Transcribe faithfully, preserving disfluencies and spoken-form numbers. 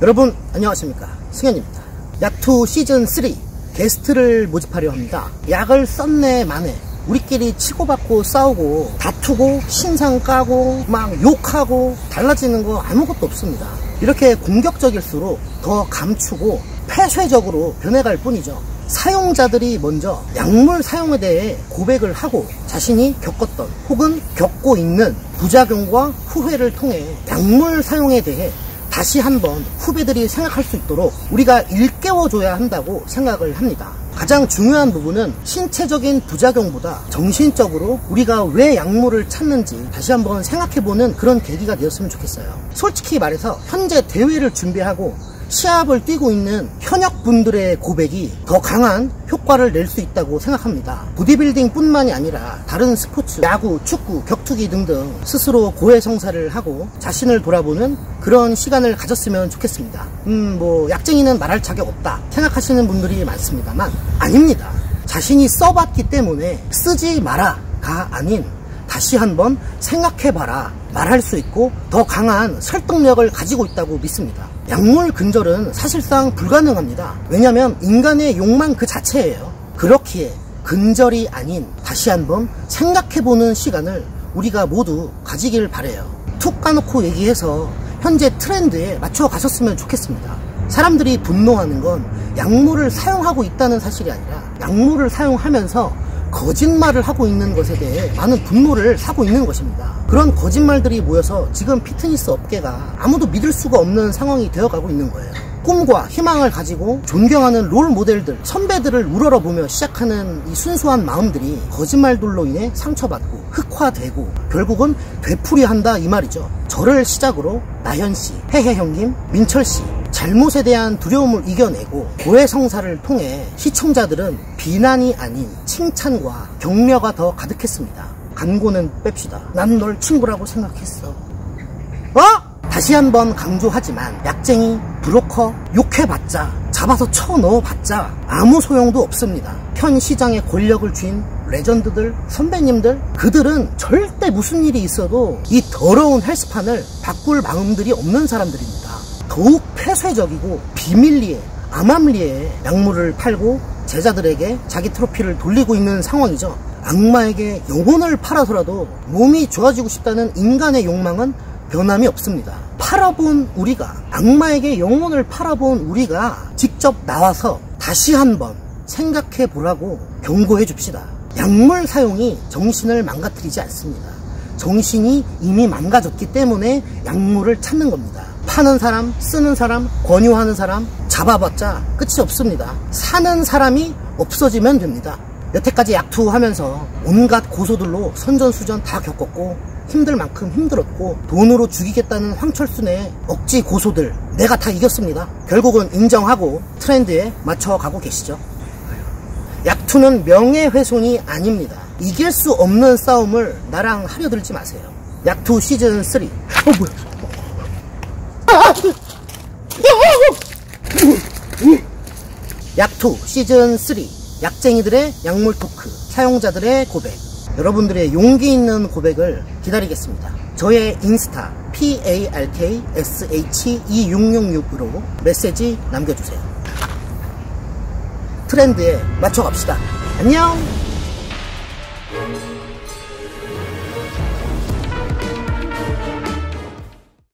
여러분 안녕하십니까, 승현입니다. 약투 시즌 쓰리 게스트를 모집하려 합니다. 약을 썼네 마네 우리끼리 치고받고 싸우고 다투고 신상 까고 막 욕하고 달라지는 거 아무것도 없습니다. 이렇게 공격적일수록 더 감추고 폐쇄적으로 변해갈 뿐이죠. 사용자들이 먼저 약물 사용에 대해 고백을 하고 자신이 겪었던 혹은 겪고 있는 부작용과 후회를 통해 약물 사용에 대해 다시 한번 후배들이 생각할 수 있도록 우리가 일깨워줘야 한다고 생각을 합니다. 가장 중요한 부분은 신체적인 부작용보다 정신적으로 우리가 왜 약물을 찾는지 다시 한번 생각해보는 그런 계기가 되었으면 좋겠어요. 솔직히 말해서 현재 대회를 준비하고 시합을 뛰고 있는 현역분들의 고백이 더 강한 효과를 낼 수 있다고 생각합니다. 보디빌딩 뿐만이 아니라 다른 스포츠, 야구, 축구, 격투기 등등 스스로 고해성사를 하고 자신을 돌아보는 그런 시간을 가졌으면 좋겠습니다. 음, 뭐 약쟁이는 말할 자격 없다 생각하시는 분들이 많습니다만 아닙니다. 자신이 써봤기 때문에 쓰지 마라가 아닌 다시 한번 생각해봐라 말할 수 있고 더 강한 설득력을 가지고 있다고 믿습니다. 약물 근절은 사실상 불가능합니다. 왜냐하면 인간의 욕망 그 자체예요. 그렇기에 근절이 아닌 다시 한번 생각해보는 시간을 우리가 모두 가지길 바래요. 툭 까놓고 얘기해서 현재 트렌드에 맞춰 가셨으면 좋겠습니다. 사람들이 분노하는 건 약물을 사용하고 있다는 사실이 아니라 약물을 사용하면서 거짓말을 하고 있는 것에 대해 많은 분노를 사고 있는 것입니다. 그런 거짓말들이 모여서 지금 피트니스 업계가 아무도 믿을 수가 없는 상황이 되어가고 있는 거예요. 꿈과 희망을 가지고 존경하는 롤 모델들, 선배들을 우러러보며 시작하는 이 순수한 마음들이 거짓말들로 인해 상처받고 흑화되고 결국은 되풀이한다 이 말이죠. 저를 시작으로 나현씨, 해해 형님, 민철씨 잘못에 대한 두려움을 이겨내고 고해성사를 통해 시청자들은 비난이 아닌 칭찬과 격려가 더 가득했습니다. 간고는 뺍시다. 난 널 친구라고 생각했어. 어? 다시 한번 강조하지만 약쟁이, 브로커 욕해봤자 잡아서 쳐넣어봤자 아무 소용도 없습니다. 현 시장의 권력을 쥔 레전드들, 선배님들 그들은 절대 무슨 일이 있어도 이 더러운 헬스판을 바꿀 마음들이 없는 사람들입니다. 더욱 폐쇄적이고 비밀리에 암암리에 약물을 팔고 제자들에게 자기 트로피를 돌리고 있는 상황이죠. 악마에게 영혼을 팔아서라도 몸이 좋아지고 싶다는 인간의 욕망은 변함이 없습니다. 팔아본 우리가, 악마에게 영혼을 팔아본 우리가 직접 나와서 다시 한번 생각해 보라고 경고해 줍시다. 약물 사용이 정신을 망가뜨리지 않습니다. 정신이 이미 망가졌기 때문에 약물을 찾는 겁니다. 파는 사람, 쓰는 사람, 권유하는 사람 잡아봤자 끝이 없습니다. 사는 사람이 없어지면 됩니다. 여태까지 약투하면서 온갖 고소들로 선전수전 다 겪었고 힘들 만큼 힘들었고 돈으로 죽이겠다는 황철순의 억지 고소들 내가 다 이겼습니다. 결국은 인정하고 트렌드에 맞춰가고 계시죠. 약투는 명예훼손이 아닙니다. 이길 수 없는 싸움을 나랑 하려들지 마세요. 약투 시즌 쓰리. 어 뭐야? 약투 시즌 쓰리 약쟁이들의 약물 토크, 사용자들의 고백, 여러분들의 용기 있는 고백을 기다리겠습니다. 저의 인스타 팔크sh 이육육육으로 메시지 남겨주세요. 트렌드에 맞춰갑시다. 안녕.